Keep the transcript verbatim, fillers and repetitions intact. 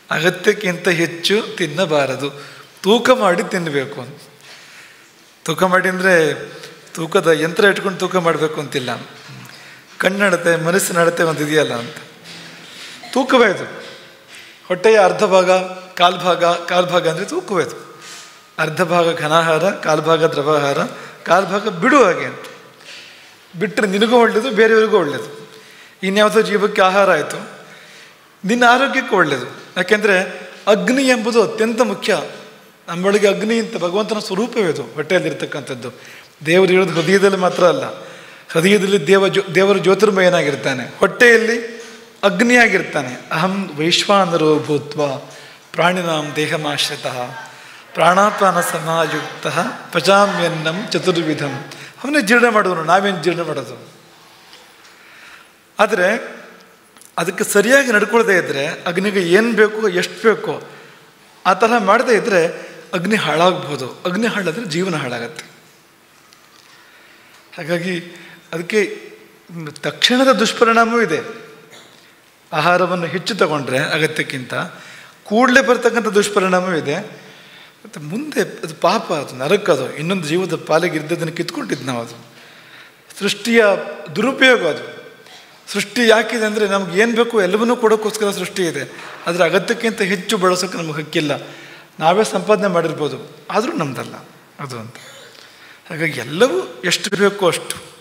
ಅಗತ್ಯಕ್ಕಿಂತ ಹೆಚ್ಚು ತಿನ್ನಬಾರದು, ತೂಕ ಮಾಡಿ ತಿನ್ನಬೇಕು ಅಂತ. ತೂಕ ಮಾಡಿ ಅಂದರೆ ತೂಕದ ಯಂತ್ರ ಇಟ್ಕೊಂಡು ತೂಕ ಮಾಡಬೇಕು ಅಂತಿಲ್ಲ. ಕಣ್ಣಡತೆ ಮನಸ್ಸಿನ ಅಳತೆ ಒಂದು ಇದೆಯಲ್ಲ ಅಂತ. ತೂಕವೇ ಇದು. ಹೊಟ್ಟೆಯ ಅರ್ಧ ಭಾಗ ಕಾಲು ಭಾಗ ಕಾಲು ಭಾಗ ಅಂದರೆ ತೂಕವೇ ಇದು. ಅರ್ಧ ಭಾಗ ಘನಾಹಾರ, ಕಾಲು ಭಾಗ ದ್ರವಾಹಾರ, ಕಾಲು ಭಾಗ ಬಿಡು ಹಾಗೆ ಅಂತ. ಬಿಟ್ಟರೆ ನಿನಗೂ ಒಳ್ಳೆಯದು, ಬೇರೆಯವ್ರಿಗೂ ಒಳ್ಳೆಯದು. ಇನ್ಯಾವುದೋ ಜೀವಕ್ಕೆ ಆಹಾರ ಆಯಿತು, ನಿನ್ನ ಆರೋಗ್ಯಕ್ಕೂ ಒಳ್ಳೆಯದು. ಯಾಕೆಂದರೆ ಅಗ್ನಿ ಎಂಬುದು ಅತ್ಯಂತ ಮುಖ್ಯ. ನಮ್ಮೊಳಗೆ ಅಗ್ನಿ ಅಂತ ಭಗವಂತನ ಸ್ವರೂಪವೇ ಅದು, ಹೊಟ್ಟೆಯಲ್ಲಿರ್ತಕ್ಕಂಥದ್ದು. ದೇವರು ಇರೋದು ಹೃದಯದಲ್ಲಿ ಮಾತ್ರ ಅಲ್ಲ, ಹೃದಯದಲ್ಲಿ ದೇವ ಜೋ ದೇವರು ಜ್ಯೋತಿರ್ಮಯನಾಗಿರ್ತಾನೆ, ಹೊಟ್ಟೆಯಲ್ಲಿ ಅಗ್ನಿಯಾಗಿರ್ತಾನೆ. ಅಹಂ ವೈಶ್ವಾನರೋ ಭೂತ್ವ ಪ್ರಾಣಿನಾಂ ದೇಹಮಾಶ್ರಿತಃ ಪ್ರಾಣಾಪಾನ ಸಮಾಯುಕ್ತ ಪಚಾಮ್ಯನ್ನಂ ಚತುರ್ವಿಧಂ. ಅವನೇ ಜೀರ್ಣ ಮಾಡೋನು, ನಾವೇನು ಜೀರ್ಣ ಮಾಡೋದು? ಆದರೆ ಅದಕ್ಕೆ ಸರಿಯಾಗಿ ನಡ್ಕೊಳ್ದೇ ಇದ್ದರೆ, ಅಗ್ನಿಗೆ ಏನು ಬೇಕು ಎಷ್ಟು ಬೇಕೋ ಆ ಥರ ಮಾಡದೇ ಇದ್ದರೆ ಅಗ್ನಿ ಹಾಳಾಗ್ಬೋದು. ಅಗ್ನಿ ಹಾಳಾದರೆ ಜೀವನ ಹಾಳಾಗತ್ತೆ. ಹಾಗಾಗಿ ಅದಕ್ಕೆ ತಕ್ಷಣದ ದುಷ್ಪರಿಣಾಮವೂ ಇದೆ. ಆಹಾರವನ್ನು ಹೆಚ್ಚು ತಗೊಂಡ್ರೆ ಅಗತ್ಯಕ್ಕಿಂತ ಕೂಡಲೇ ಬರ್ತಕ್ಕಂಥ ದುಷ್ಪರಿಣಾಮವೂ ಇದೆ. ಮತ್ತು ಮುಂದೆ ಅದು ಪಾಪ, ಅದು ನರಕದು, ಇನ್ನೊಂದು ಜೀವದ ಪಾಲಿಗೆ ಇದ್ದದನ್ನು ಕಿತ್ಕೊಂಡಿದ್ದು ನಾವು. ಅದು ಸೃಷ್ಟಿಯ ದುರುಪಯೋಗ. ಅದು ಸೃಷ್ಟಿ ಯಾಕಿದೆ ಅಂದರೆ ನಮ್ಗೆ ಏನು ಬೇಕು ಎಲ್ಲವನ್ನೂ ಕೊಡೋಕ್ಕೋಸ್ಕರ ಸೃಷ್ಟಿ ಇದೆ. ಆದರೆ ಅಗತ್ಯಕ್ಕಿಂತ ಹೆಚ್ಚು ಬಳಸೋಕ್ಕೆ ನಮಗೆ ಹಕ್ಕಿಲ್ಲ. ನಾವೇ ಸಂಪಾದನೆ ಮಾಡಿರ್ಬೋದು, ಆದರೂ ನಮ್ಮದಲ್ಲ ಅದು ಅಂತ. ಹಾಗಾಗಿ ಎಲ್ಲವೂ ಎಷ್ಟು ಬೇಕೋ ಅಷ್ಟು